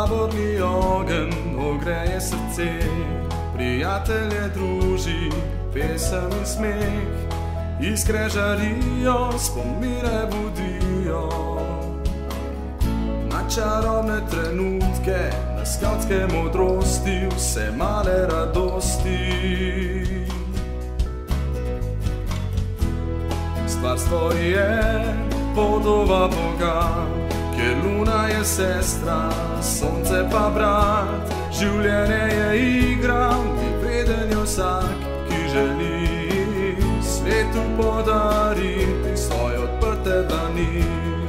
Taborni ogen ogreje srce, prijatelje druži, pesem in smeh, iskre žarijo, spomine budijo. Na čarobne trenutke, na skavtske modrosti, vse male radosti. Stvarstvo je podoba Boga, kjer luna je sestra, sonce pa brat. Življenje je igra, je vreden jo vsak, ki želi svetu podariti svoje odprte dlani.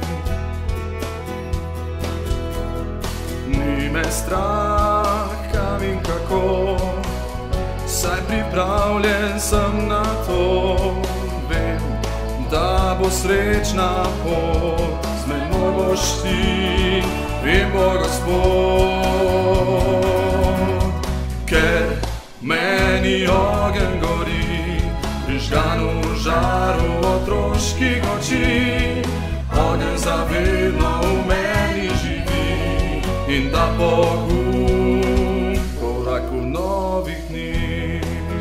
Ni me strah, kam in kako, saj pripravljen sem na to. Vem, da bo srečna pot, z menoj boš ti, vem bo Gospod. Ker meni ogenj gori, prižgan v žaru otroških oči, ogenj zavedno v meni živi in da pogum korak v novih dni.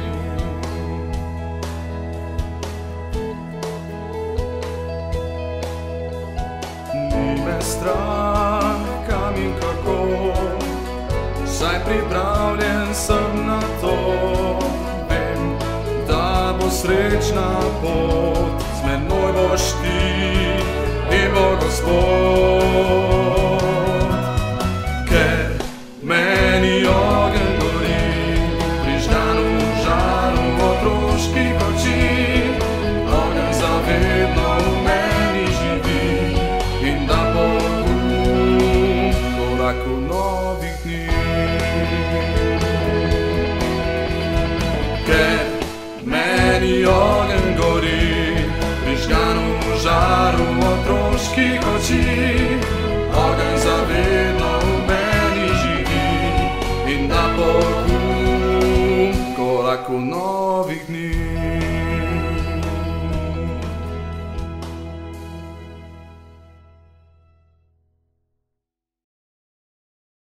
Ni me strah, kam in kako, saj pripravljen sem na to. Vem, da bo srečna pot, z menoj boš ti in bo Gospod. Ker meni ogenj gori, prižgan v žaru otroških oči, ogenj zavedno v meni živi in da pogum korak v novih dni. Ker meni ogenj gori, prižgan v žaru otroških oči,